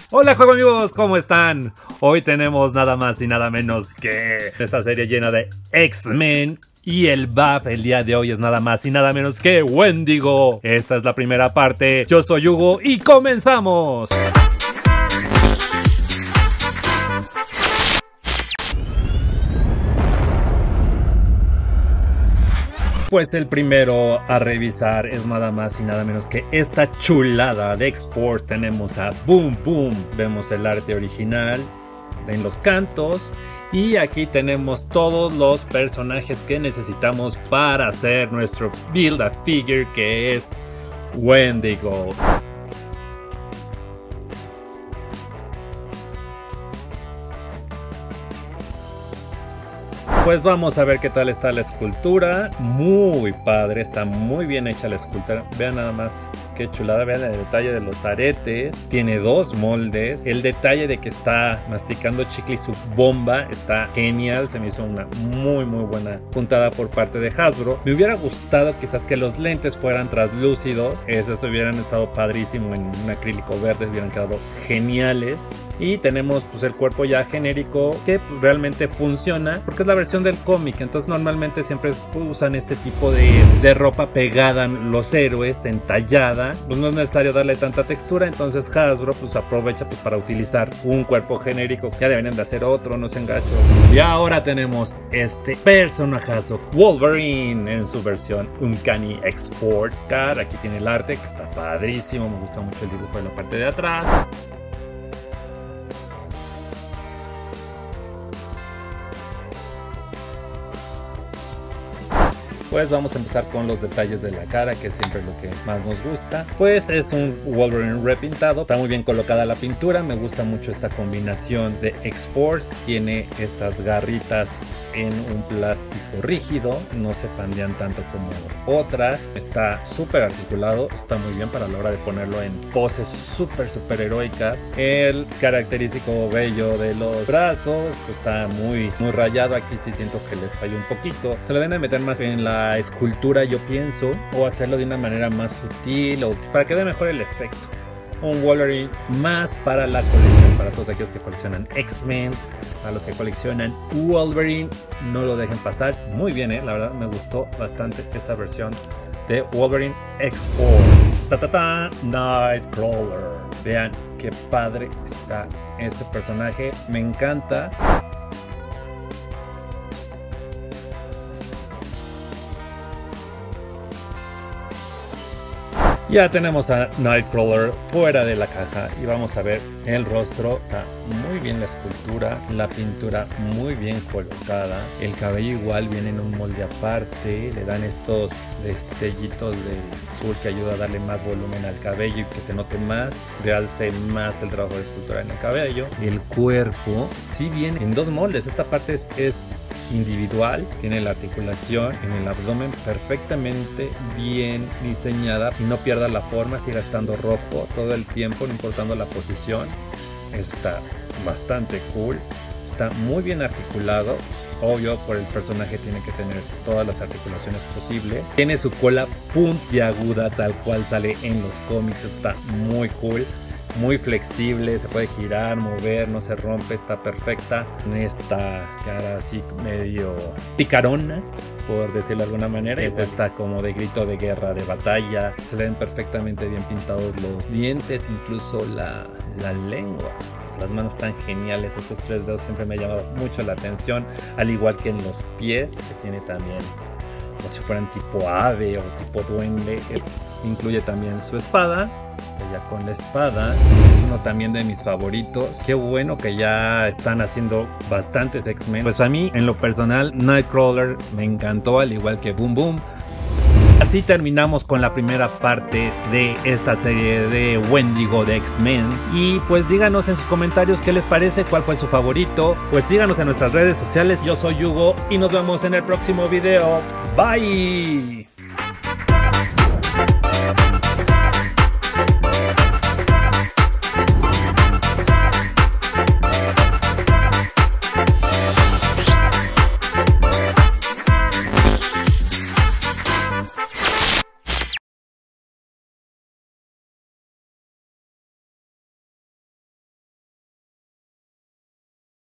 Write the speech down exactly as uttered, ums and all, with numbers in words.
Hola juego amigos, ¿cómo están? Hoy tenemos nada más y nada menos que esta serie llena de X-Men. Y el buff el día de hoy es nada más y nada menos que Wendigo. Esta es la primera parte, yo soy Hugo y comenzamos. Pues el primero a revisar es nada más y nada menos que esta chulada de X-Force. Tenemos a Boom Boom, vemos el arte original en los cantos. Y aquí tenemos todos los personajes que necesitamos para hacer nuestro Build-A-Figure, que es Wendigo. Pues vamos a ver qué tal está la escultura. Muy padre, está muy bien hecha la escultura. Vean nada más qué chulada, vean el detalle de los aretes. Tiene dos moldes. El detalle de que está masticando chicle y su bomba está genial. Se me hizo una muy muy buena puntada por parte de Hasbro. Me hubiera gustado quizás que los lentes fueran translúcidos. Esos hubieran estado padrísimo en un acrílico verde, hubieran quedado geniales. Y tenemos pues el cuerpo ya genérico que pues, realmente funciona porque es la versión del cómic. Entonces normalmente siempre usan este tipo de, de ropa pegada los héroes, entallada. Pues no es necesario darle tanta textura. Entonces Hasbro pues aprovecha pues, para utilizar un cuerpo genérico. Ya deberían de hacer otro, no se engachos. Y ahora tenemos este personajazo Wolverine en su versión Uncanny X-Force. Aquí tiene el arte que está padrísimo. Me gusta mucho el dibujo de la parte de atrás. Pues vamos a empezar con los detalles de la cara, que es siempre lo que más nos gusta. Pues es un Wolverine repintado, está muy bien colocada la pintura. Me gusta mucho esta combinación de X-Force. Tiene estas garritas en un plástico rígido, no se pandean tanto como otras. Está súper articulado, está muy bien para la hora de ponerlo en poses súper súper heroicas. El característico vello de los brazos pues está muy muy rayado. Aquí sí siento que les falló un poquito. Se lo deben de meter más en la escultura, yo pienso, o hacerlo de una manera más sutil o para que dé mejor el efecto. Un Wolverine más para la colección, para todos aquellos que coleccionan X-Men, para los que coleccionan Wolverine, no lo dejen pasar. Muy bien, eh, la verdad me gustó bastante esta versión de Wolverine X-Force. Ta ta ta, Nightcrawler. Vean qué padre está este personaje, me encanta. Ya tenemos a Nightcrawler fuera de la caja y vamos a ver el rostro. Está muy bien la escultura, la pintura muy bien colocada. El cabello igual viene en un molde aparte. Le dan estos destellitos de azul que ayuda a darle más volumen al cabello y que se note más, realce más el trabajo de escultura en el cabello. El cuerpo sí viene en dos moldes. Esta parte es, es individual, tiene la articulación en el abdomen perfectamente bien diseñada y no pierde la forma, sigue estando rojo todo el tiempo, no importando la posición. Eso está bastante cool, está muy bien articulado. Obvio, por el personaje tiene que tener todas las articulaciones posibles. Tiene su cola puntiaguda tal cual sale en los cómics, está muy cool, muy flexible, se puede girar, mover, no se rompe, está perfecta. En esta cara así medio picarona, por decirlo de alguna manera, es esta como de grito de guerra, de batalla. Se le ven perfectamente bien pintados los dientes, incluso la, la lengua. Las manos están geniales, estos tres dedos siempre me ha llamado mucho la atención, al igual que en los pies, que tiene también como si fueran tipo ave o tipo duende. Incluye también su espada. Está ya con la espada, es uno también de mis favoritos. Qué bueno que ya están haciendo bastantes X-Men. Pues a mí, en lo personal, Nightcrawler me encantó, al igual que Boom Boom. Así terminamos con la primera parte de esta serie de Wendigo de X-Men. Y pues díganos en sus comentarios qué les parece, cuál fue su favorito. Pues síganos en nuestras redes sociales. Yo soy Hugo y nos vemos en el próximo video. Bye.